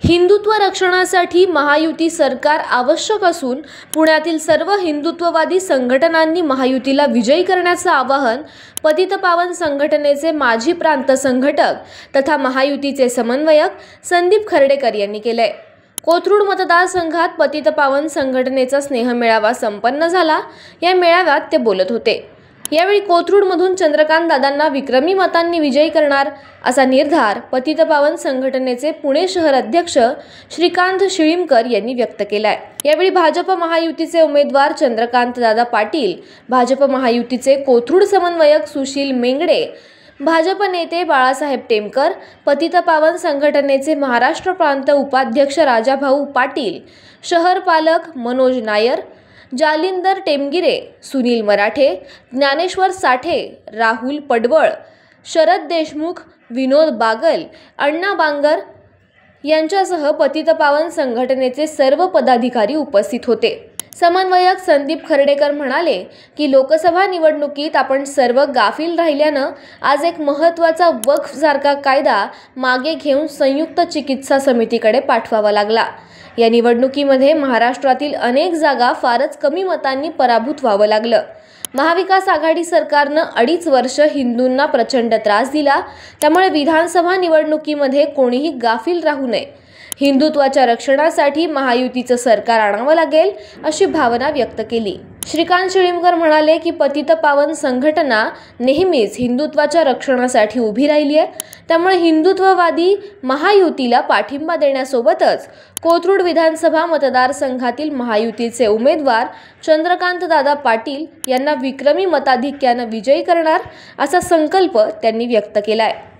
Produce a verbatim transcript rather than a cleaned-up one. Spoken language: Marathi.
हिंदुत्व रक्षणासाठी महायुती सरकार आवश्यक असून पुण्यातील सर्व हिंदुत्ववादी संघटनांनी महायुतीला विजयी करण्याचे आवाहन पतितपावन संघटनेचे माजी प्रांत संघटक तथा महायुतीचे समन्वयक संदीप खर्डेकर यांनी केले। कोथरूड मतदारसंघात पतितपावन संघटनेचा स्नेहमेळावा संपन्न झाला। या मेळाव्यात ते बोलत होते। यावेळी कोथरूडमधून चंद्रकांत दादांना विक्रमी मतांनी विजयी करणार असा निर्धार पतितपावन संघटनेचे पुणे शहर अध्यक्ष श्रीकांत शिळीमकर यांनी व्यक्त केलाय। यावेळी भाजप महायुतीचे उमेदवार चंद्रकांत दादा पाटील, भाजप महायुतीचे कोथरूड समन्वयक सुशील मेंगडे, भाजप नेते बाळासाहेब टेमकर, पतितपावन संघटनेचे महाराष्ट्र प्रांत उपाध्यक्ष राजाभाऊ पाटील, शहर पालक मनोज नायर, जालिंदर टेमगिरे, सुनील मराठे, ज्ञानेश्वर साठे, राहुल पडवळ, शरद देशमुख, विनोद बागल, अण्णा बांगर यांच्यासह पतितपावन संघटनेचे सर्व पदाधिकारी उपस्थित होते। समन्वयक संदीप खर्डेकर म्हणाले की लोकसभा निवडणुकीत आपण सर्व गाफील राहिल्यानं आज एक महत्त्वाचा वक्फ सारखा कायदा मागे घेऊन संयुक्त चिकित्सा समितीकडे पाठवावा लागला। या निवडणुकीमध्ये महाराष्ट्रातील अनेक जागा फारच कमी मतांनी पराभूत व्हावं लागलं। महाविकास आघाडी सरकारनं अडीच वर्ष हिंदूंना प्रचंड त्रास दिला, त्यामुळे विधानसभा निवडणुकीमध्ये कोणीही गाफील राहू नये। हिंदुत्वाच्या रक्षणासाठी महायुतीचं सरकार आणावं लागेल अशी भावना व्यक्त केली। श्रीकांत शिळीमकर म्हणाले की पतितपावन संघटना नेहमीच हिंदुत्वाच्या रक्षणासाठी उभी राहिली आहे, त्यामुळे हिंदुत्ववादी महायुतीला पाठिंबा देण्यासोबतच कोथरूड विधानसभा मतदारसंघातील महायुतीचे उमेदवार चंद्रकांत दादा पाटील यांना विक्रमी मताधिक्यानं विजयी करणार असा संकल्प त्यांनी व्यक्त केलाय।